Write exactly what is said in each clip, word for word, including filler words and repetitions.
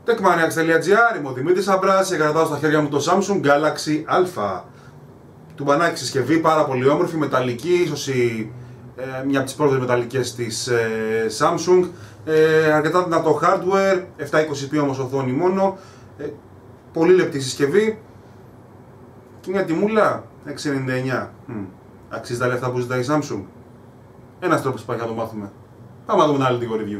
Techmaniacs τελεία τζι άρ, είμαι ο Δημήτρης Αμπράς και κρατάω στα χέρια μου το Samsung Galaxy Α. Τουμπανάκι συσκευή, πάρα πολύ όμορφη, μεταλλική, ίσως η, ε, μια από τις πρώτες μεταλλικές της ε, Samsung. Ε, αρκετά δυνατό hardware, επτακόσια είκοσι πι όμως οθόνη μόνο. Ε, πολύ λεπτή συσκευή. Και μια τιμούλα, έξι ενενήντα εννιά. Mm. Αξίζει τα λεφτά που ζητάει η Samsung. Ένας τρόπος υπάρχει να το μάθουμε. Πάμε να δούμε ένα άλλο review.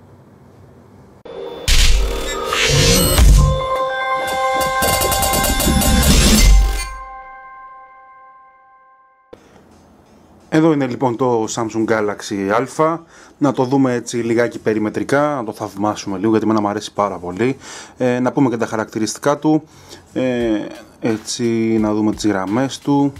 Εδώ είναι λοιπόν το Samsung Galaxy Α. Να το δούμε έτσι λιγάκι περιμετρικά, να το θαυμάσουμε λίγο γιατί εμένα μου αρέσει πάρα πολύ. Ε, να πούμε και τα χαρακτηριστικά του. Ε, έτσι να δούμε τις γραμμές του.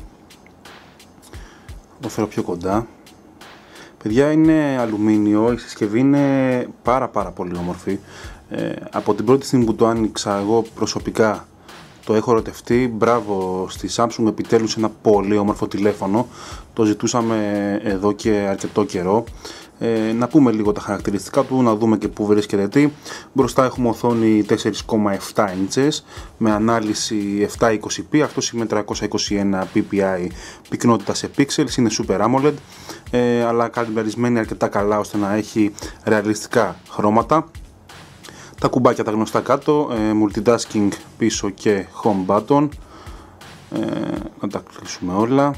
Θα το φέρω πιο κοντά. Παιδιά, είναι αλουμίνιο, η συσκευή είναι πάρα πάρα πολύ όμορφη. Ε, από την πρώτη στιγμή που το άνοιξα εγώ προσωπικά το έχω ερωτευτεί. Μπράβο στη Samsung, επιτέλους ένα πολύ όμορφο τηλέφωνο. Το ζητούσαμε εδώ και αρκετό καιρό. Ε, να πούμε λίγο τα χαρακτηριστικά του, να δούμε και πού βρίσκεται τι. Μπροστά έχουμε οθόνη τέσσερα κόμμα επτά ίντσες με ανάλυση επτακόσια είκοσι πι, αυτό σημαίνει τριακόσια είκοσι ένα πι πι άι πυκνότητα σε pixels, είναι Super AMOLED, ε, αλλά καλυμπερισμένη αρκετά καλά ώστε να έχει ρεαλιστικά χρώματα. Τα κουμπάκια τα γνωστά κάτω, ε, multitasking πίσω και home button, ε, να τα κλείσουμε όλα.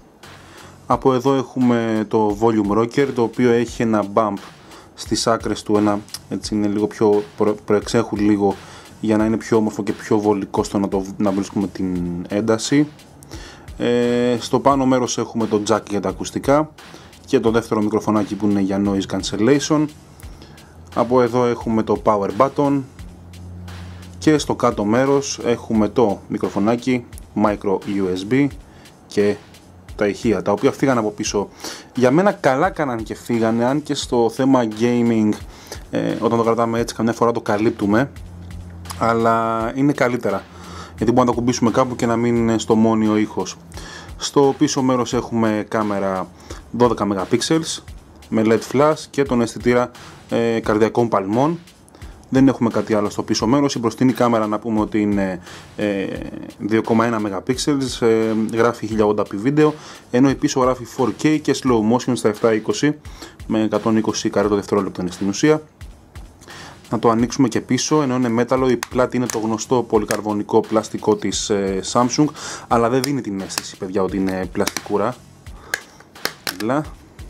Από εδώ έχουμε το volume rocker, το οποίο έχει ένα bump στις άκρες του, ένα, έτσι είναι λίγο πιο προ, προεξέχουν λίγο για να είναι πιο όμορφο και πιο βολικό στο να, το, να βρίσκουμε την ένταση. Ε, στο πάνω μέρος έχουμε το jack για τα ακουστικά και το δεύτερο μικροφωνάκι που είναι για noise cancellation. Από εδώ έχουμε το power button και στο κάτω μέρος έχουμε το μικροφωνάκι micro γιου ες μπι και τα ηχεία, τα οποία φύγανε από πίσω. Για μένα καλά κάναν και φύγανε, αν και στο θέμα gaming ε, όταν το κρατάμε έτσι καμιά φορά το καλύπτουμε, αλλά είναι καλύτερα γιατί μπορούμε να το κουμπίσουμε κάπου και να μην είναι στο μόνιο ήχος. Στο πίσω μέρος έχουμε κάμερα δώδεκα μεγαπίξελς με ελ ι ντι flash και τον αισθητήρα ε, καρδιακών παλμών. Δεν έχουμε κάτι άλλο στο πίσω μέρος. Η μπροστινή κάμερα να πούμε ότι είναι ε, δύο κόμμα ένα μεγαπίξελς, ε, γράφει χίλια ογδόντα πι βίντεο, ενώ η πίσω γράφει φορ κέι και slow motion στα επτακόσια είκοσι με εκατόν είκοσι καρέ το δευτερόλεπτο είναι στην ουσία. Να το ανοίξουμε και πίσω, ενώ είναι μέταλλο, η πλάτη είναι το γνωστό πολυκαρβονικό πλαστικό της ε, Samsung, αλλά δεν δίνει την αίσθηση, παιδιά, ότι είναι πλαστικούρα. Λα.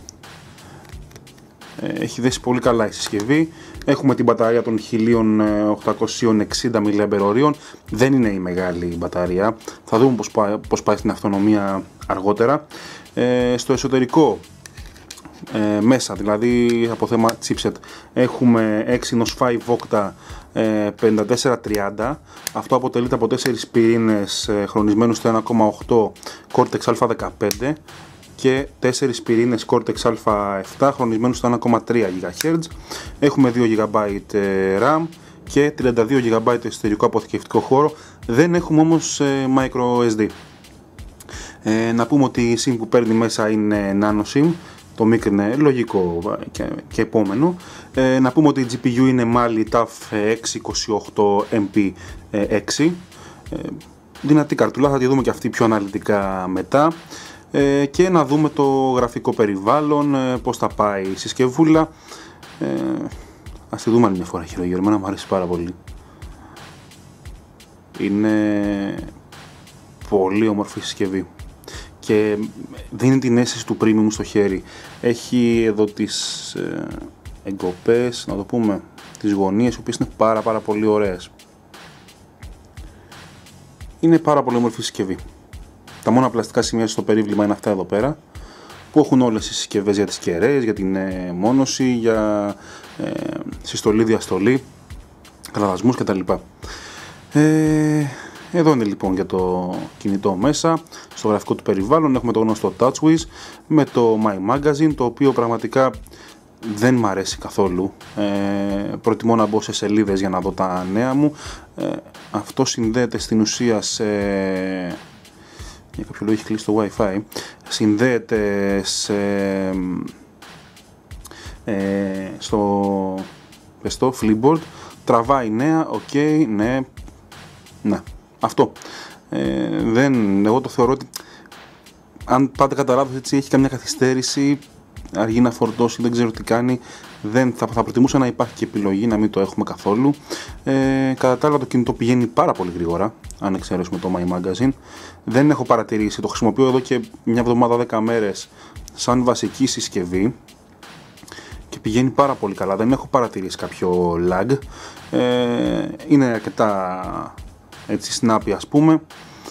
Έχει δέσει πολύ καλά η συσκευή. Έχουμε την μπαταρία των χίλια οκτακόσια εξήντα μιλιαμπερ-ωρίων. Δεν είναι η μεγάλη μπαταρία. Θα δούμε πώς πάει, πώς πάει στην αυτονομία αργότερα. Ε, στο εσωτερικό ε, μέσα, δηλαδή από θέμα chipset, έχουμε Exynos πέντε Octa ε, πενήντα τέσσερα τριάντα. Αυτό αποτελείται από τέσσερις πυρήνες ε, χρονισμένους στο ένα κόμμα οκτώ Cortex Α δεκαπέντε και τέσσερις πυρήνες Cortex Α επτά χρονισμένους στο ένα κόμμα τρία γιγαχέρτζ. Έχουμε δύο τζι μπι RAM και τριάντα δύο τζι μπι εσωτερικό αποθηκευτικό χώρο. Δεν έχουμε όμως ε, micro ες ντι. Ε, να πούμε ότι η SIM που παίρνει μέσα είναι nano SIM. Το μικρ είναι λογικό και, και επόμενο. Ε, να πούμε ότι η τζι πι γιου είναι Mali ταφ εξακόσια είκοσι οκτώ εμ πι έξι. Ε, δυνατή καρτούλα, θα τη δούμε και αυτή πιο αναλυτικά μετά. Ε, και να δούμε το γραφικό περιβάλλον, ε, πώς θα πάει η συσκευούλα. Ε, ας τη δούμε άλλη μια φορά χειρογερά, εμένα μου αρέσει πάρα πολύ. Είναι πολύ όμορφη συσκευή και δίνει την αίσθηση του premium στο χέρι. Έχει εδώ τις ε, εγκοπές, να το πούμε, τις γωνίες, οι οποίες είναι πάρα πάρα πολύ ωραίες. Είναι πάρα πολύ όμορφη συσκευή. Τα μόνα πλαστικά σημεία στο περίβλημα είναι αυτά εδώ πέρα, που έχουν όλες οι συσκευές για τις κεραίες, για την ε, μόνωση, για ε, συστολή, διαστολή, καταδασμούς κτλ. Ε, εδώ είναι λοιπόν για το κινητό μέσα. Στο γραφικό του περιβάλλον έχουμε το γνωστό TouchWiz με το My Magazine, το οποίο πραγματικά δεν μ' αρέσει καθόλου. Ε, προτιμώ να μπω σε σελίδες για να δω τα νέα μου. Ε, αυτό συνδέεται στην ουσία σε... για κάποιο λόγο έχει κλείσει το Wi-Fi, συνδέεται σε, ε, στο, στο Flipboard, τραβάει νέα, οκ, okay, ναι, ναι, αυτό. Ε, δεν, εγώ το θεωρώ ότι αν πάτε κατά λάθος έτσι έχει καμιά καθυστέρηση, αργεί να φορτώσει, δεν ξέρω τι κάνει, δεν, θα, θα προτιμούσα να υπάρχει και επιλογή να μην το έχουμε καθόλου. Ε, κατά τα άλλα το κινητό πηγαίνει πάρα πολύ γρήγορα, αν εξαιρέσουμε το My Magazine. Δεν έχω παρατηρήσει, το χρησιμοποιώ εδώ και μια εβδομάδα, δέκα μέρες σαν βασική συσκευή και πηγαίνει πάρα πολύ καλά, δεν έχω παρατηρήσει κάποιο lag. Ε, είναι αρκετά έτσι snappy ας πούμε.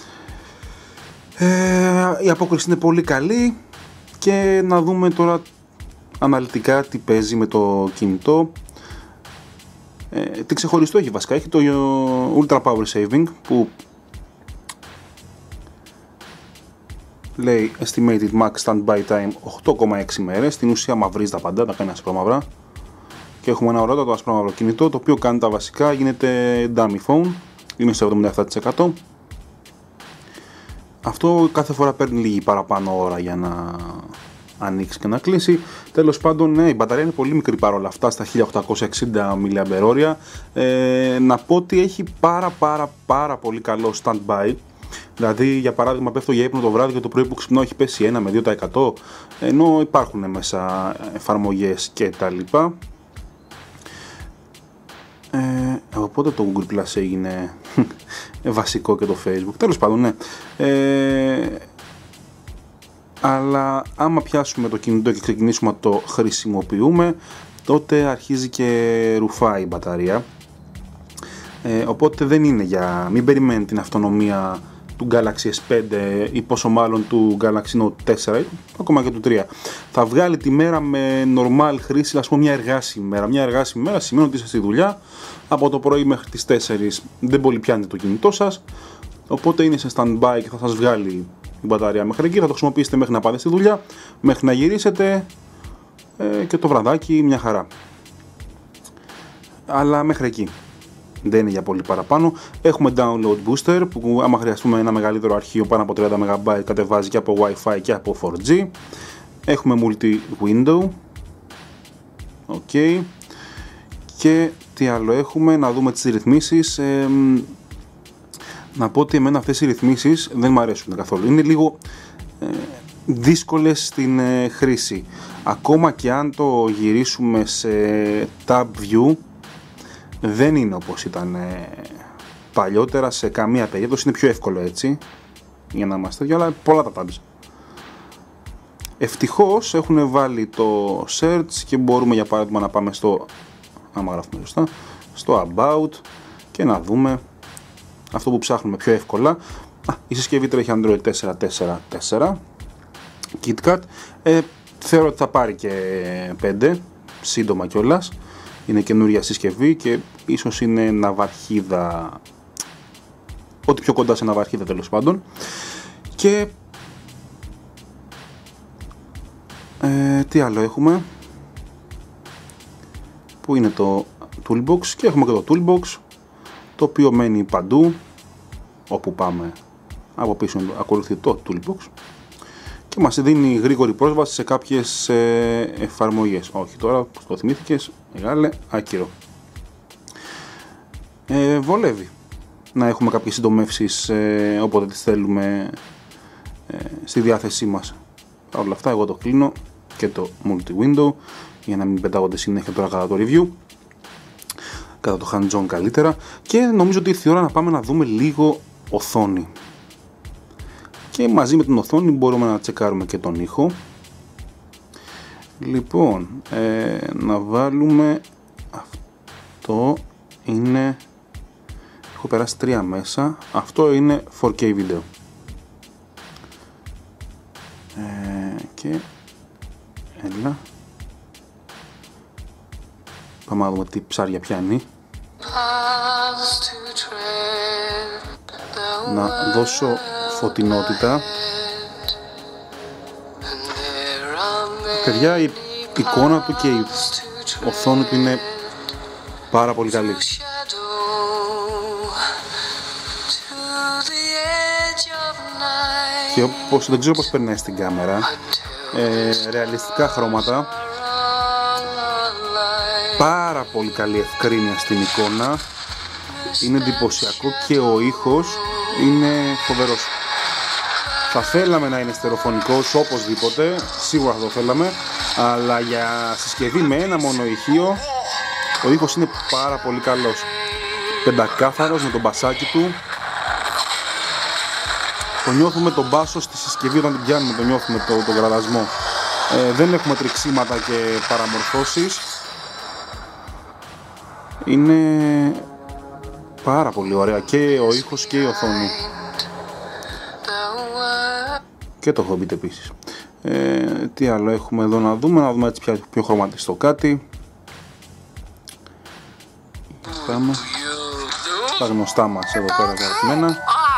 Ε, η απόκριση είναι πολύ καλή και να δούμε τώρα αναλυτικά τι παίζει με το κινητό. Ε, τι ξεχωριστό έχει βασικά, έχει το Ultra Power Saving που λέει Estimated Max Standby Time οκτώ κόμμα έξι μέρες, στην ουσία μαυρίζει τα πάντα, τα κάνει ασπρόμαυρα και έχουμε ένα ωραίο ασπρόμαυρο κινητό το οποίο κάνει τα βασικά, γίνεται dummy phone, είναι στο εβδομήντα επτά τοις εκατό. Αυτό κάθε φορά παίρνει λίγη παραπάνω ώρα για να ανοίξει και να κλείσει. Τέλος πάντων, ναι, η μπαταρία είναι πολύ μικρή παρόλα αυτά, στα χίλια οκτακόσια εξήντα μιλιαμπερόρια. Ε, να πω ότι έχει πάρα πάρα πάρα πολύ καλό standby. Δηλαδή, για παράδειγμα, πέφτω για ύπνο το βράδυ και το πρωί που ξυπνάω έχει πέσει ένα με δύο τοις εκατό, ενώ υπάρχουν μέσα εφαρμογές και τα λοιπά. Ε, οπότε το Google Plus έγινε βασικό και το Facebook. Τέλος πάντων, ναι. Ε, αλλά άμα πιάσουμε το κινητό και ξεκινήσουμε να το χρησιμοποιούμε, τότε αρχίζει και ρουφάει η μπαταρία. Ε, οπότε δεν είναι για... μην περιμένει την αυτονομία του Galaxy ες πέντε ή πόσο μάλλον του Galaxy Note τέσσερα ή ακόμα και του τρία. Θα βγάλει τη μέρα με normal χρήση, ας πούμε μια εργάσιμη μέρα. Μια εργάσιμη μέρα σημαίνει ότι είστε στη δουλειά από το πρωί μέχρι τις τέσσερις, δεν πολύ πιάνετε το κινητό σας, οπότε είναι σε standby και θα σας βγάλει η μπαταρία μέχρι εκεί, θα το χρησιμοποιήσετε μέχρι να πάτε στη δουλειά, μέχρι να γυρίσετε ε, και το βραδάκι μια χαρά. Αλλά μέχρι εκεί. Δεν είναι για πολύ παραπάνω. Έχουμε download booster που άμα χρειαστούμε ένα μεγαλύτερο αρχείο πάνω από τριάντα μεγαμπάιτ κατεβάζει και από Wi-Fi και από φορ τζι. Έχουμε multi-window. Ok. Και τι άλλο έχουμε, να δούμε τις ρυθμίσεις. Ε, να πω ότι εμένα αυτές οι ρυθμίσεις δεν μου αρέσουν καθόλου. Είναι λίγο ε, δύσκολες στην ε, χρήση. Ακόμα και αν το γυρίσουμε σε tab view, δεν είναι όπως ήταν ε, παλιότερα, σε καμία περίπτωση. Είναι πιο εύκολο έτσι, για να είμαστε, αλλά πολλά τα tabs. Ευτυχώς έχουν βάλει το search και μπορούμε για παράδειγμα να πάμε στο, άμα γράφουμε σωστά, στο about και να δούμε αυτό που ψάχνουμε πιο εύκολα. Α, η συσκευή τρέχει Android τέσσερα τέσσερα τέσσερα KitKat. Ε, θεωρώ ότι θα πάρει και πέντε σύντομα κιόλας. Είναι καινούρια συσκευή και ίσως είναι ναυαρχίδα, ό,τι πιο κοντά σε ναυαρχίδα τέλος πάντων. Και ε, τι άλλο έχουμε, που είναι το Toolbox, και έχουμε και το Toolbox το οποίο μένει παντού, όπου πάμε από πίσω ακολουθεί το Toolbox και μας δίνει γρήγορη πρόσβαση σε κάποιες ε, εφαρμογές. Όχι τώρα που το θυμήθηκες, μεγάλε, άκυρο. Ε, βολεύει να έχουμε κάποιες συντομεύσεις ε, όποτε τις θέλουμε ε, στη διάθεσή μας. Παρ' όλα αυτά εγώ το κλείνω και το multi-window για να μην πετάγονται συνέχεια τώρα κατά το review, κατά το hands-on καλύτερα, και νομίζω ότι ήρθε η ώρα να πάμε να δούμε λίγο οθόνη. Και μαζί με την οθόνη μπορούμε να τσεκάρουμε και τον ήχο. Λοιπόν, ε, να βάλουμε αυτό, είναι, έχω περάσει τρία μέσα, αυτό είναι φορ κέι βίντεο. Ε, και έλα, πάμε να δούμε τι ψάρια πιάνει. Να δώσω φωτεινότητα. Παιδιά, η εικόνα του και η οθόνη του είναι πάρα πολύ καλή. Και όπως, δεν ξέρω πώς περνάει στην κάμερα, ε, ρεαλιστικά χρώματα. πάρα πολύ καλή ευκρίνεια στην εικόνα, είναι εντυπωσιακό και ο ήχος είναι φοβερός. Θα θέλαμε να είναι στερεοφωνικός οπωσδήποτε, σίγουρα θα το θέλαμε, αλλά για συσκευή με ένα μόνο ηχείο ο ήχος είναι πάρα πολύ καλός. Πεντακάθαρος με το μπασάκι του. Το νιώθουμε τον μπάσο στη συσκευή όταν την πιάνουμε, το νιώθουμε το, τον κραδασμό. Ε, δεν έχουμε τριξίματα και παραμορφώσεις. Είναι πάρα πολύ ωραία και ο ήχος και η οθόνη. Και το Hobbit επίσης. Ε, τι άλλο έχουμε εδώ να δούμε, να δούμε έτσι πιο, πιο χρωματιστό κάτι. Πάμε. Τα γνωστά μας εδώ πέρα αγαπημένα.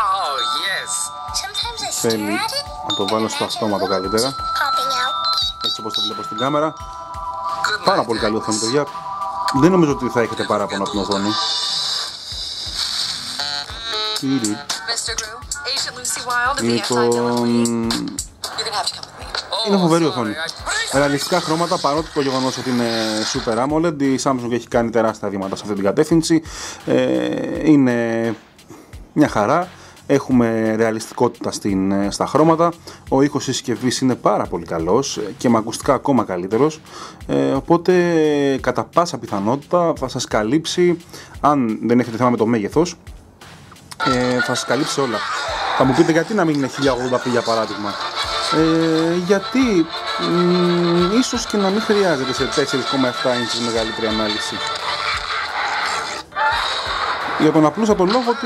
Θέλει να το βάλω στο αυτόματο καλύτερα, έτσι όπως το βλέπω στην κάμερα. Πάρα πολύ καλή οθόνη, παιδιά. Δεν νομίζω ότι θα έχετε παράπονο από την οθόνη. Λοιπόν, είναι φοβερή οθόνη. Ρεαλιστικά χρώματα, παρότι το γεγονός ότι είναι Super AMOLED, η Samsung έχει κάνει τεράστια βήματα σε αυτή την κατεύθυνση. Ε, είναι μια χαρά. Έχουμε ρεαλιστικότητα στην, στα χρώματα. Ο ήχος της συσκευής είναι πάρα πολύ καλός και με ακουστικά ακόμα καλύτερος. Ε, οπότε κατά πάσα πιθανότητα θα σας καλύψει, αν δεν έχετε θέμα με το μέγεθος, ε, θα σας καλύψει όλα. Θα μου πείτε γιατί να μην είναι χίλια ογδόντα πι για παράδειγμα. Ε, γιατί μ, ίσως και να μην χρειάζεται σε τέσσερα κόμμα επτά ίντσες μεγαλύτερη ανάλυση. Για τον απλούστατο λόγο ότι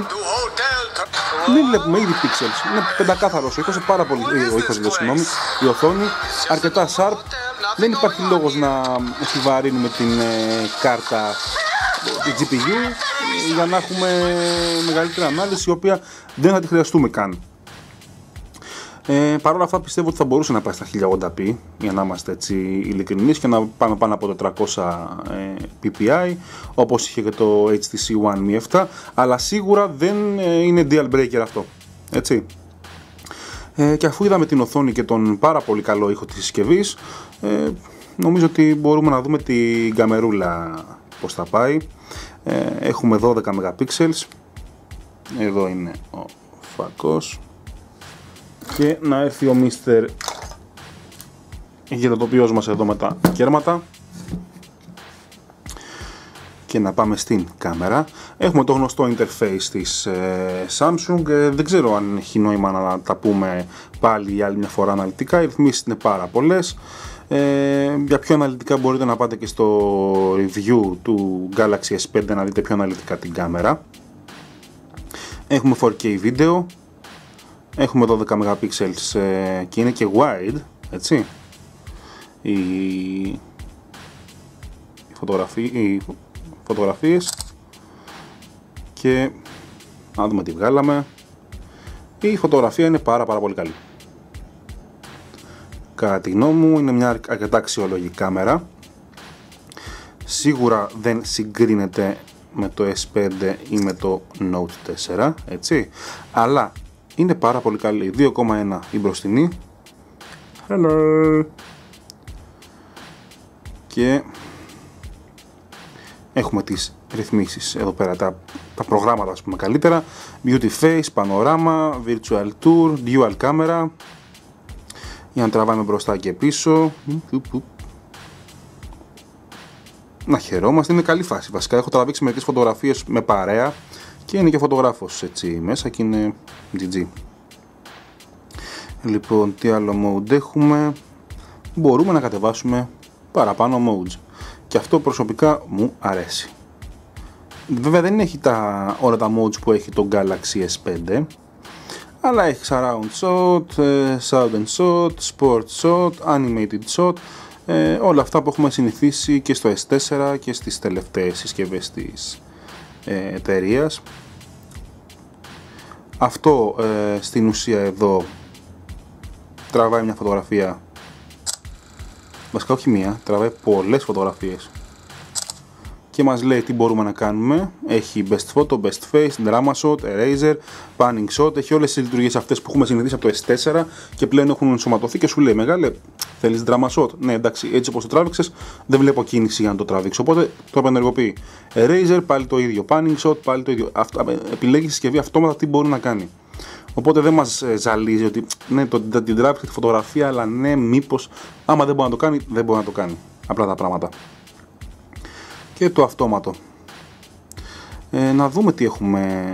δεν βλέπουμε ήδη pixels, είναι πεντακάθαρος ο ήχος, είναι πάρα πολύ, ο ήχος λέω, συγγνώμη, η οθόνη, αρκετά sharp, δεν υπάρχει λόγος να επιβαρύνουμε την ε, κάρτα, την τζι πι γιου, για να έχουμε μεγαλύτερη ανάλυση, η οποία δεν θα τη χρειαστούμε καν. Ε, Παρ' όλα αυτά πιστεύω ότι θα μπορούσε να πάει στα χίλια ογδόντα πι, για να είμαστε έτσι ειλικρινείς, και να πάμε πάνω από τετρακόσια πι πι άι, όπως είχε και το έιτς τι σι One μη επτά, αλλά σίγουρα δεν ε, είναι deal breaker αυτό, έτσι. Ε, και αφού είδαμε την οθόνη και τον πάρα πολύ καλό ήχο της συσκευής, ε, νομίζω ότι μπορούμε να δούμε την καμερούλα πώς θα πάει. Ε, έχουμε δώδεκα μεγαπίξελς, εδώ είναι ο φακός. Και να έρθει ο Μίστερ γεροτοποιός μας εδώ με τα κέρματα και να πάμε στην κάμερα. Έχουμε το γνωστό interface της ε, Samsung. ε, δεν ξέρω αν έχει νόημα να τα πούμε πάλι για άλλη μια φορά αναλυτικά. Οι ρυθμίσεις είναι πάρα πολλές. Ε, για πιο αναλυτικά μπορείτε να πάτε και στο review του Galaxy ες φάιβ να δείτε πιο αναλυτικά την κάμερα. Έχουμε φορ κέι βίντεο. Έχουμε δώδεκα μεγαπίξελς ε, και είναι και wide, έτσι, οι, οι, φωτογραφί, οι φωτογραφίες, και να δούμε τι βγάλαμε. Η φωτογραφία είναι πάρα πάρα πολύ καλή. Κατά τη γνώμη μου είναι μια αρκετά αξιόλογη κάμερα. Σίγουρα δεν συγκρίνεται με το ες φάιβ ή με το Note τέσσερα, έτσι, αλλά είναι πάρα πολύ καλή. δύο κόμμα ένα η μπροστινή. Hello. Και έχουμε τις ρυθμίσεις εδώ πέρα, τα, τα προγράμματα ας πούμε καλύτερα. Beauty Face, Panorama, Virtual Tour, Dual Camera, για να τραβάμε μπροστά και πίσω. Να χαιρόμαστε, είναι καλή φάση βασικά. Έχω τραβήξει μερικές φωτογραφίες με παρέα και είναι και φωτογράφος έτσι μέσα και είναι τζι τζι. Λοιπόν, τι άλλο mode έχουμε? Μπορούμε να κατεβάσουμε παραπάνω modes και αυτό προσωπικά μου αρέσει. Βέβαια δεν έχει τα, όλα τα modes που έχει το Galaxy ες φάιβ, αλλά έχει surround shot, sound and shot, sport shot, animated shot, ε, όλα αυτά που έχουμε συνηθίσει και στο ες φορ και στις τελευταίες συσκευές της ε, εταιρείας. Αυτό ε, στην ουσία εδώ τραβάει μια φωτογραφία, βασικά όχι μία, τραβάει πολλές φωτογραφίες και μας λέει τι μπορούμε να κάνουμε. Έχει best photo, best face, drama shot, eraser, panning shot, έχει όλες τις λειτουργίες αυτές που έχουμε συνηθίσει από το ες φορ και πλέον έχουν ενσωματωθεί και σου λέει μεγάλε, θέλεις drama shot? Ναι, εντάξει, έτσι όπως το τράβηξες δεν βλέπω κίνηση για να το τραβήξω, οπότε το απενεργοποιεί. Eraser, πάλι το ίδιο, panning shot, πάλι το ίδιο. Αυτά, επιλέγει η συσκευή αυτόματα τι μπορεί να κάνει. Οπότε δεν μας ζαλίζει ότι ναι, το, την τράβηξε τη φωτογραφία, αλλά ναι, μήπως άμα δεν μπορεί να το κάνει, δεν μπορεί να το κάνει. Απλά τα πράγματα. Και το αυτόματο. Ε, να δούμε τι έχουμε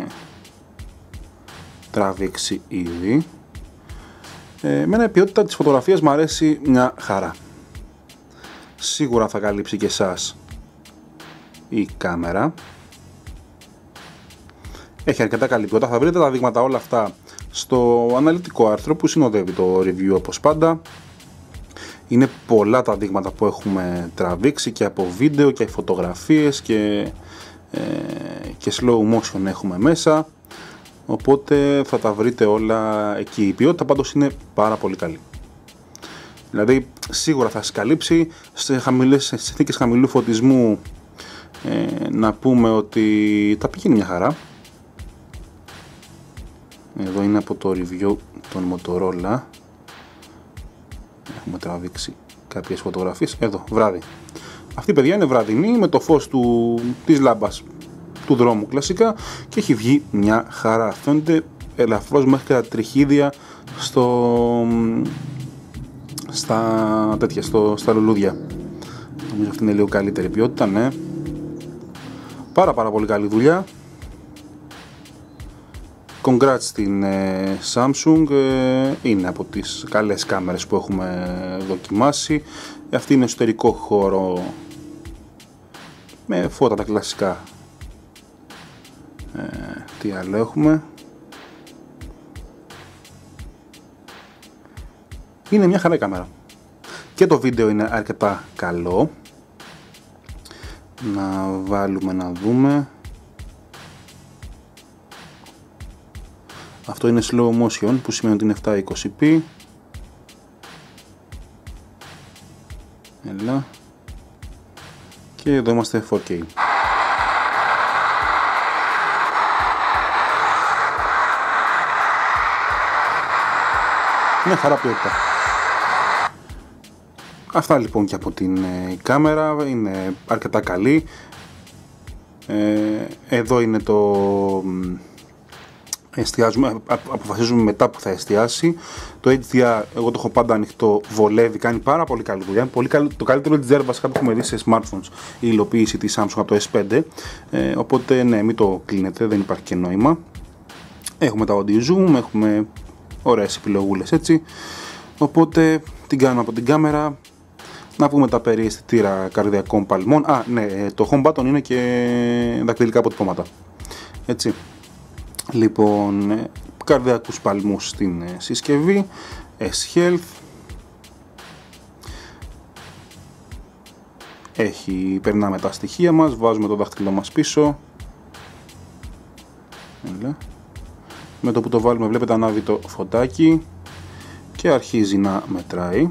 τραβήξει ήδη. Ε, εμένα η ποιότητα της φωτογραφίας μου αρέσει μια χαρά. Σίγουρα θα καλύψει και εσάς η κάμερα. Έχει αρκετά καλή ποιότητα. Θα βρείτε τα δείγματα όλα αυτά στο αναλυτικό άρθρο που συνοδεύει το review όπως πάντα. Είναι πολλά τα δείγματα που έχουμε τραβήξει και από βίντεο και φωτογραφίες και, ε, και slow motion έχουμε μέσα. Οπότε θα τα βρείτε όλα εκεί. Η ποιότητα πάντως είναι πάρα πολύ καλή. Δηλαδή σίγουρα θα σας καλύψει σε, χαμηλές, σε συνθήκες χαμηλού φωτισμού. Ε, να πούμε ότι τα πηγαίνει μια χαρά. Εδώ είναι από το review των Motorola. Έχουμε τραβήξει κάποιες φωτογραφίες. Εδώ, βράδυ. Αυτή η παιδιά είναι βραδινή με το φως του, της λάμπας του δρόμου κλασικά και έχει βγει μια χαρά. Φαίνεται ελαφρώς μέχρι και τα τριχίδια στο, στα, τέτοια, στο, στα λουλούδια. Νομίζω αυτή είναι λίγο καλύτερη ποιότητα, ναι. Πάρα πάρα πολύ καλή δουλειά. Congrats στην ε, Samsung, ε, είναι από τις καλές κάμερες που έχουμε δοκιμάσει. Αυτή είναι εσωτερικό χώρο με φώτα τα κλασικά. Ε, τι άλλο έχουμε? Είναι μια χαρά η κάμερα. Και το βίντεο είναι αρκετά καλό. Να βάλουμε να δούμε. Αυτό είναι slow motion που σημαίνει ότι είναι επτακόσια είκοσι πι. Έλα. Και εδώ είμαστε φορ κέι. Είναι χαρά ποιότητα. Αυτά λοιπόν και από την ε, κάμερα. Είναι αρκετά καλή. Ε, εδώ είναι το... Εστιάζουμε, αποφασίζουμε μετά που θα εστιάσει. Το έιτς ντι αρ εγώ το έχω πάντα ανοιχτό, βολεύει, κάνει πάρα πολύ καλή δουλειά. Πολύ καλή, το καλύτερο έιτς ντι αρ βασικά που έχουμε δει σε smartphones, η υλοποίηση της Samsung από το ες φάιβ. Ε, οπότε ναι, μην το κλείνετε, δεν υπάρχει και νόημα. Έχουμε τα audio zoom, έχουμε ωραίες επιλογούλες έτσι. Οπότε την κάνουμε από την κάμερα. Να πούμε τα περί αισθητήρα καρδιακών παλμών. Α, ναι, το home button είναι και δακτυλικά αποτυπώματα. Έτσι. Λοιπόν, καρδιακούς παλμούς στην συσκευή, S-Health, έχει, περνάμε τα στοιχεία μας, βάζουμε το δάχτυλό μας πίσω, με το που το βάλουμε βλέπετε ανάβει το φωτάκι και αρχίζει να μετράει.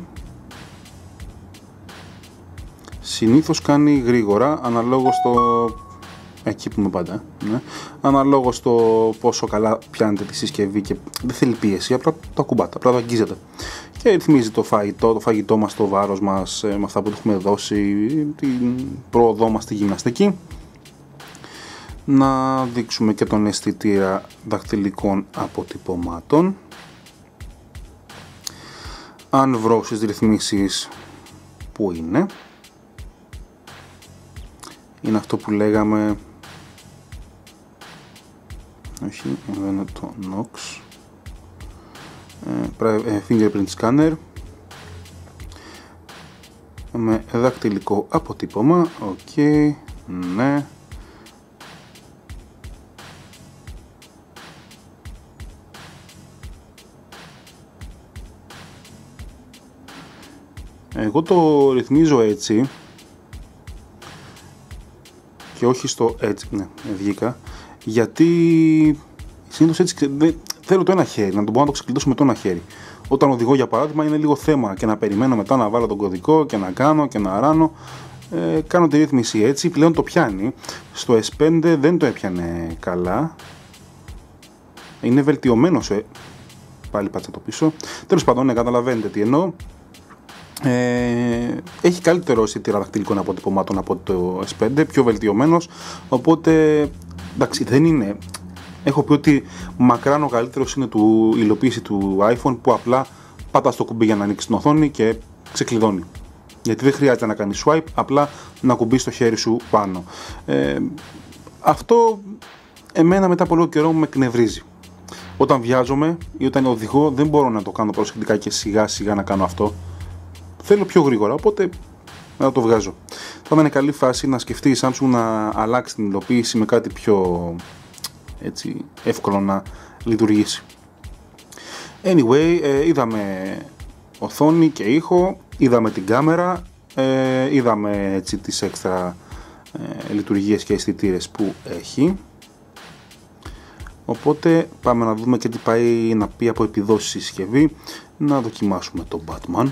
Συνήθως κάνει γρήγορα, αναλόγως το... Εκεί που είμαι πάντα, ναι. Αναλόγως το πόσο καλά πιάνετε τη συσκευή και δεν θέλει πίεση, απλά το ακουμπάτε, απλά το αγγίζετε. Και ρυθμίζει το φαγητό, το φαγητό μας, το βάρος μας, με αυτά που του έχουμε δώσει, την πρόοδό μας στη γυμναστική. Να δείξουμε και τον αισθητήρα δακτυλικών αποτυπωμάτων. Αν βρω στις ρυθμίσεις που είναι, είναι αυτό που λέγαμε, όχι, εδώ είναι το Knox, ε, fingerprint scanner με δακτυλικό αποτύπωμα, οκ, okay, ναι. Εγώ το ρυθμίζω έτσι και όχι στο έτσι, ναι, βγήκα, γιατί συνήθως έτσι δεν, θέλω το ένα χέρι, να το μπορώ να το ξεκλειδώσω με το ένα χέρι. Όταν οδηγώ για παράδειγμα είναι λίγο θέμα και να περιμένω μετά να βάλω τον κωδικό και να κάνω και να ράνω. Ε, κάνω τη ρύθμιση έτσι, πλέον το πιάνει. Στο ες πέντε δεν το έπιανε καλά. Είναι βελτιωμένο σε... Πάλι πάτσα το πίσω. Τέλος πάντων, ναι, καταλαβαίνετε τι εννοώ. Ε, έχει καλύτερο αισθητήρα δακτυλικών αποτυπωμάτων από το ες πέντε, πιο βελτιωμένος. Οπότε, εντάξει, δεν είναι... Έχω πει ότι μακράν ο καλύτερος είναι του, η υλοποίηση του iPhone, που απλά πατάς το κουμπί για να ανοίξει την οθόνη και ξεκλειδώνει. Γιατί δεν χρειάζεται να κάνεις swipe, απλά να κουμπίσεις το χέρι σου πάνω. Ε, αυτό εμένα μετά από λίγο καιρό με εκνευρίζει. Όταν βιάζομαι ή όταν οδηγώ δεν μπορώ να το κάνω προσεκτικά και σιγά σιγά να κάνω αυτό. Θέλω πιο γρήγορα, οπότε να το βγάζω. Θα είναι καλή φάση να σκεφτεί η Samsung να αλλάξει την υλοποίηση με κάτι πιο έτσι, εύκολο να λειτουργήσει. Anyway, ε, είδαμε οθόνη και ήχο, είδαμε την κάμερα, ε, είδαμε έτσι τις έξτρα ε, λειτουργίες και αισθητήρες που έχει. Οπότε πάμε να δούμε και τι πάει να πει από επιδόσεις η συσκευή. Να δοκιμάσουμε το Batman.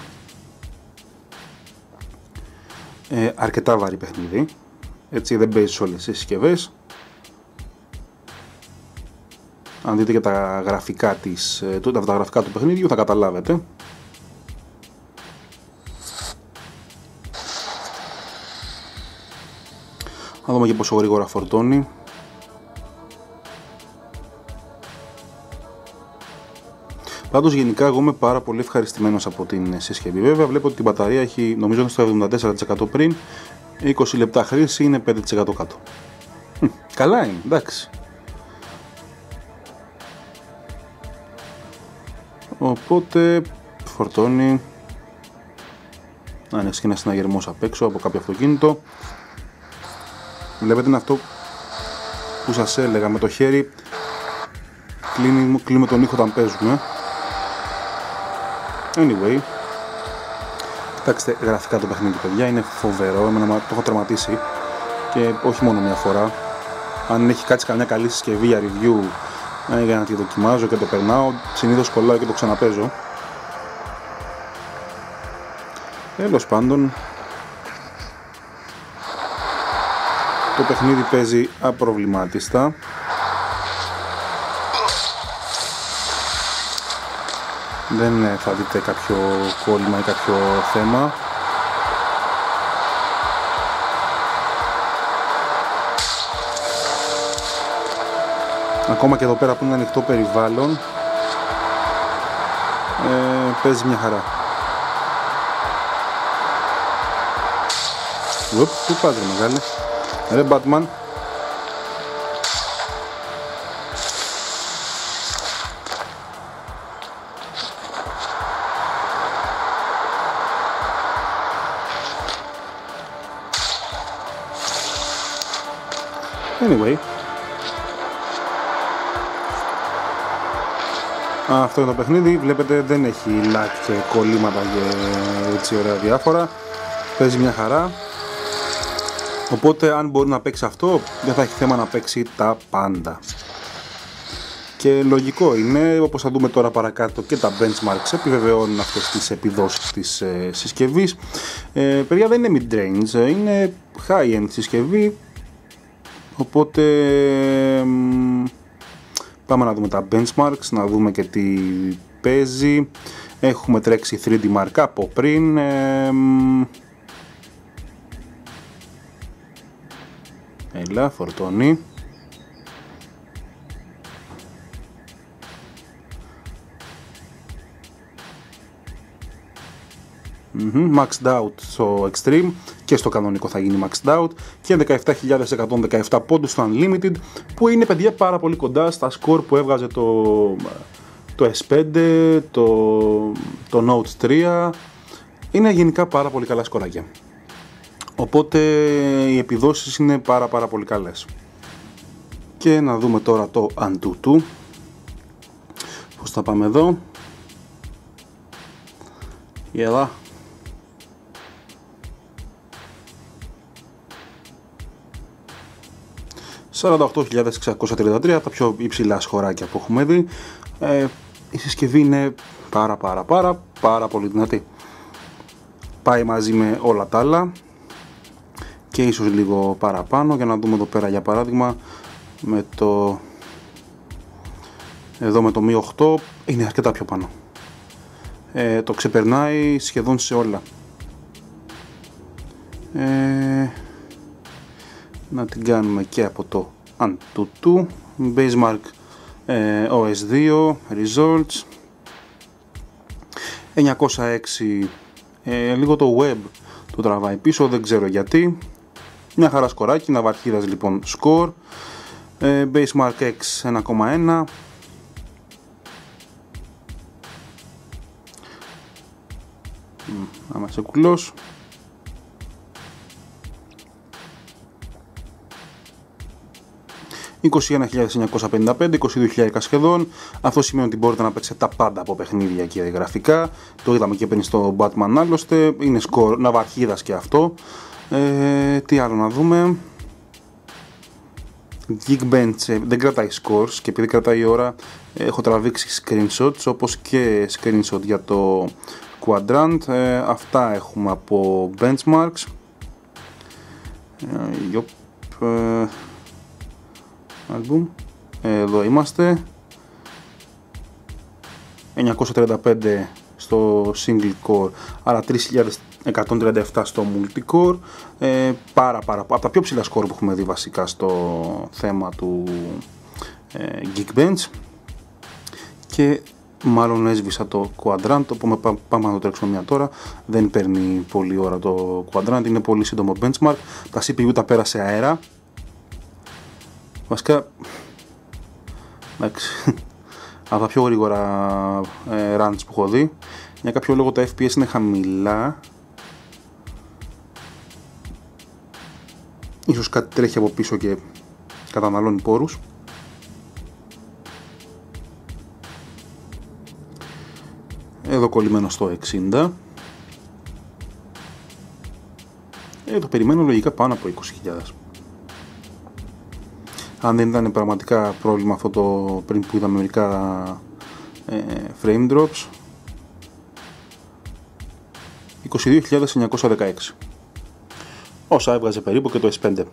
Ε, αρκετά βαρύ παιχνίδι, έτσι δεν παίζει σε όλες τις συσκευές. Αν δείτε και τα γραφικά, της, τα γραφικά του παιχνίδιου θα καταλάβετε. Να δούμε και πόσο γρήγορα φορτώνει. Πάντως γενικά εγώ είμαι πάρα πολύ ευχαριστημένος από την συσκευή. Βέβαια βλέπω ότι την μπαταρία έχει, νομίζω στο εβδομήντα τέσσερα τοις εκατό πριν, είκοσι λεπτά χρήση είναι πέντε τοις εκατό κάτω. Καλά είναι, εντάξει. Οπότε φορτώνει. Αν έχει και ένα συναγερμός απ' έξω από κάποιο αυτοκίνητο. Βλέπετε είναι αυτό που σας έλεγα, με το χέρι κλείνει, κλείνουμε τον ήχο όταν παίζουμε. Anyway, κοιτάξτε γραφικά το παιχνίδι, παιδιά, είναι φοβερό. Εμένα το έχω τερματίσει και όχι μόνο μια φορά. Αν έχει κάτσει καμιά καλή συσκευή για review ε, για να τη δοκιμάζω και το περνάω, συνήθως κολλάω και το ξαναπέζω. Τέλος πάντων, το παιχνίδι παίζει απροβλημάτιστα. Δεν θα δείτε κάποιο κόλλημα ή κάποιο θέμα. Ακόμα και εδώ πέρα που είναι ανοιχτό περιβάλλον, ε, παίζει μια χαρά. Οπ, πού πας ρε μεγάλε, ρε Batman. Anyway, αυτό είναι το παιχνίδι. Βλέπετε δεν έχει lag και κολλήματα και έτσι ωραία διάφορα. Παίζει μια χαρά. Οπότε αν μπορεί να παίξει αυτό, δεν θα έχει θέμα να παίξει τα πάντα. Και λογικό είναι, όπως θα δούμε τώρα παρακάτω, και τα benchmarks επιβεβαιώνουν αυτές τις επιδόσεις της ε, συσκευής. ε, Παιδιά, δεν είναι mid-range, είναι high-end συσκευή. Οπότε πάμε να δούμε τα benchmarks, να δούμε και τι παίζει. Έχουμε τρέξει θρι ντι Mark από πριν. ε, Έλα, φορτώνει. Mm-hmm. Maxed out στο Extreme και στο κανονικό θα γίνει Maxed out και δεκαεπτά χιλιάδες εκατόν δεκαεπτά πόντους στο Unlimited, που είναι, παιδιά, πάρα πολύ κοντά στα σκορ που έβγαζε το, το ες πέντε, το, το Note τρία. Είναι γενικά πάρα πολύ καλά σκοράκια, οπότε οι επιδόσεις είναι πάρα πάρα πολύ καλές. Και να δούμε τώρα το Antutu, πώς θα πάμε εδώ. Γελά. σαράντα οκτώ χιλιάδες εξακόσια τριάντα τρία, τα πιο υψηλά σχοράκια που έχουμε δει. Ε, η συσκευή είναι πάρα πάρα πάρα πάρα πολύ δυνατή. Πάει μαζί με όλα τα άλλα. και ίσως λίγο παραπάνω. Για να δούμε εδώ πέρα για παράδειγμα με το εδώ με το μη οκτώ είναι αρκετά πιο πάνω. Ε, το ξεπερνάει σχεδόν σε όλα. Ε, να την κάνουμε και από το Antutu. Basemark ε, ο ες δύο Results εννιακόσια έξι. ε, Λίγο το web το τραβάει πίσω, δεν ξέρω γιατί. Μια χαρά σκοράκι, ναυαρχίδας λοιπόν score. ε, Basemark X ένα κόμμα ένα. Να είμαστε κουλός. είκοσι ένα χιλιάδες εννιακόσια πενήντα πέντε, είκοσι δύο χιλιάδες σχεδόν. Αυτό σημαίνει ότι μπορείτε να παίξετε τα πάντα από παιχνίδια και γραφικά. Το είδαμε και πριν στο Batman άλλωστε. Είναι σκορ ναυαρχίδας και αυτό. Ε, τι άλλο να δούμε. Geekbench δεν κρατάει scores και επειδή κρατάει η ώρα έχω τραβήξει screenshots, όπως και screenshot για το Quadrant. Ε, αυτά έχουμε από benchmarks. Ε, yop, ε, album. Ε, εδώ είμαστε. εννιακόσια τριάντα πέντε στο single core, άρα τρεις χιλιάδες εκατόν τριάντα επτά στο multicore. Ε, πάρα πάρα από τα πιο ψηλά σκορ που έχουμε δει βασικά στο θέμα του ε, Geekbench. Και μάλλον έσβησα το Quadrant, οπότε πάμε να το τρέξουμε μια τώρα. Δεν παίρνει πολύ ώρα το Quadrant, είναι πολύ σύντομο benchmark. Τα σι πι γιου τα πέρασε αέρα. Βασικά, εντάξει, από τα πιο γρήγορα ε, runs που έχω δει. Για κάποιο λόγο τα εφ πι ες είναι χαμηλά. Ίσως κάτι τρέχει από πίσω και καταναλώνει πόρους. Εδώ κολλημένο στο εξήντα. Ε, το περιμένω λογικά πάνω από είκοσι χιλιάδες. Αν δεν ήταν πραγματικά πρόβλημα αυτό το πριν που είδαμε μερικά ε, frame drops. είκοσι δύο χιλιάδες εννιακόσια δεκαέξι. Όσα έβγαζε περίπου και το ες φάιβ.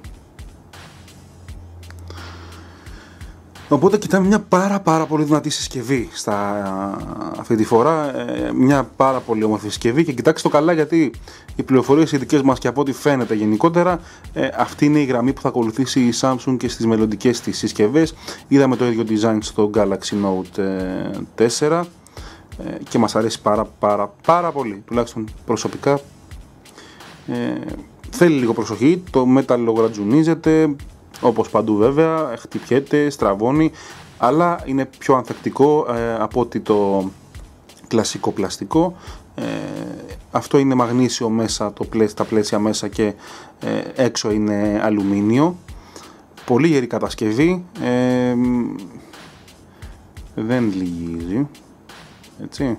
Οπότε κοιτάμε μια πάρα πάρα πολύ δυνατή συσκευή στα, αυτή τη φορά, ε, μια πάρα πολύ όμορφη συσκευή και κοιτάξτε το καλά γιατί οι πληροφορίες οι δικές μας και από ό,τι φαίνεται γενικότερα ε, αυτή είναι η γραμμή που θα ακολουθήσει η Samsung και στις μελλοντικές της συσκευές. Είδαμε το ίδιο design στο Galaxy Note τέσσερα ε, και μας αρέσει πάρα πάρα πάρα πολύ, τουλάχιστον προσωπικά. Ε, θέλει λίγο προσοχή, το μέταλλο γρατζουνίζεται όπως παντού βέβαια, χτυπιέται, στραβώνει, αλλά είναι πιο ανθεκτικό ε, από ότι το κλασικό πλαστικό. Ε, αυτό είναι μαγνήσιο μέσα, το πλαίσιο, τα πλαίσια μέσα και ε, έξω είναι αλουμίνιο. Πολύ γερή κατασκευή, ε, δεν λυγίζει, έτσι,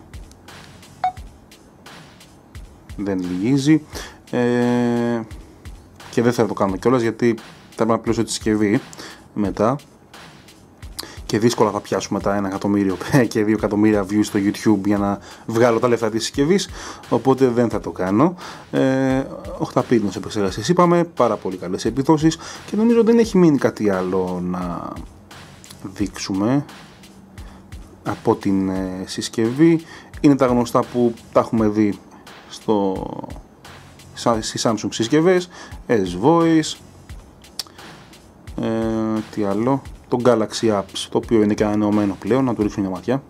δεν λυγίζει ε, και δεν θα το κάνω κιόλας γιατί θα πρέπει να πληρώσω τη συσκευή μετά και δύσκολα θα πιάσουμε τα ένα εκατομμύριο και δύο εκατομμύρια views στο YouTube για να βγάλω τα λεφτά της συσκευής, οπότε δεν θα το κάνω. ε, οχταπύρινος επεξεργαστής είπαμε, πάρα πολύ καλές επιδόσεις και νομίζω δεν έχει μείνει κάτι άλλο να δείξουμε από την ε, συσκευή. Είναι τα γνωστά που τα έχουμε δει στο, στις Samsung συσκευές, S-Voice. Ε, τι άλλο, το Galaxy Apps, το οποίο είναι και ανανεωμένο πλέον, να του ρίξω μια ματιά.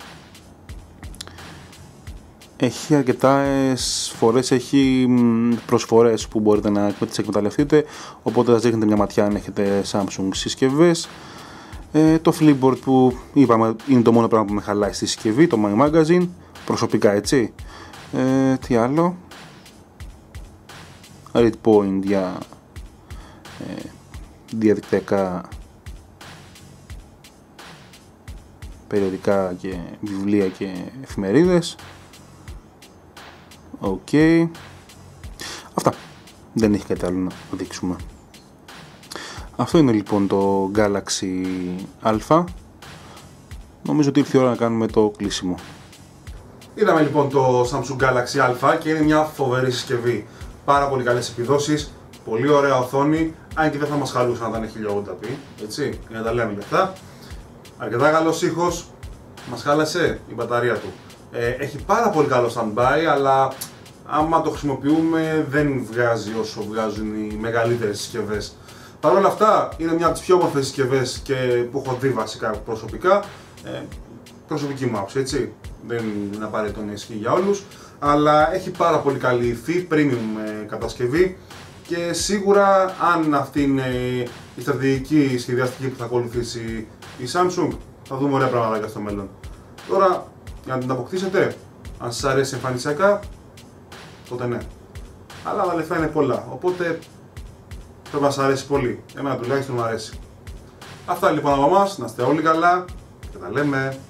Έχει αρκετές φορές, έχει προσφορές που μπορείτε να τις εκμεταλλευτείτε, οπότε θα ρίχνετε μια ματιά αν έχετε Samsung συσκευές. Ε, το Flipboard που είπαμε είναι το μόνο πράγμα που με χαλάει στη συσκευή, το My Magazine, προσωπικά έτσι. Ε, τι άλλο, Read Point για ε, διαδικτυακά περιοδικά και βιβλία και εφημερίδες. Οκ. Okay. Αυτά. Δεν έχει κάτι άλλο να δείξουμε. Αυτό είναι λοιπόν το Galaxy Α. Νομίζω ότι ήρθε η ώρα να κάνουμε το κλείσιμο. Είδαμε λοιπόν το Samsung Galaxy Α και είναι μια φοβερή συσκευή. Πάρα πολύ καλές επιδόσεις, Πολύ ωραία οθόνη, αν και δεν θα μας χαλούσε να ήταν χίλια ογδόντα πι, έτσι, για να τα λέμε και αυτά. Αρκετά καλός ήχος, μας χάλασε η μπαταρία του. Ε, έχει πάρα πολύ καλό stand-by, αλλά άμα το χρησιμοποιούμε δεν βγάζει όσο βγάζουν οι μεγαλύτερες συσκευές. Παρ' όλα αυτά, είναι μια από τις πιο όμορφες συσκευές και που έχω δει βασικά προσωπικά. Ε, προσωπική μου άποψη, έτσι. Δεν είναι απαραίτητο να ισχύει για όλους. Αλλά έχει πάρα πολύ καλή υφή, premium κατασκευή. Και σίγουρα, αν αυτή είναι η στρατηγική σχεδιαστική που θα ακολουθήσει η Samsung, θα δούμε ωραία πράγματα στο μέλλον. Τώρα, για να την αποκτήσετε, αν σας αρέσει εμφανισιακά, τότε ναι. Αλλά τα λεφτά είναι πολλά, οπότε πρέπει να σας αρέσει πολύ. Εμένα τουλάχιστον μου αρέσει. Αυτά λοιπόν από εμάς, να είστε όλοι καλά και τα λέμε.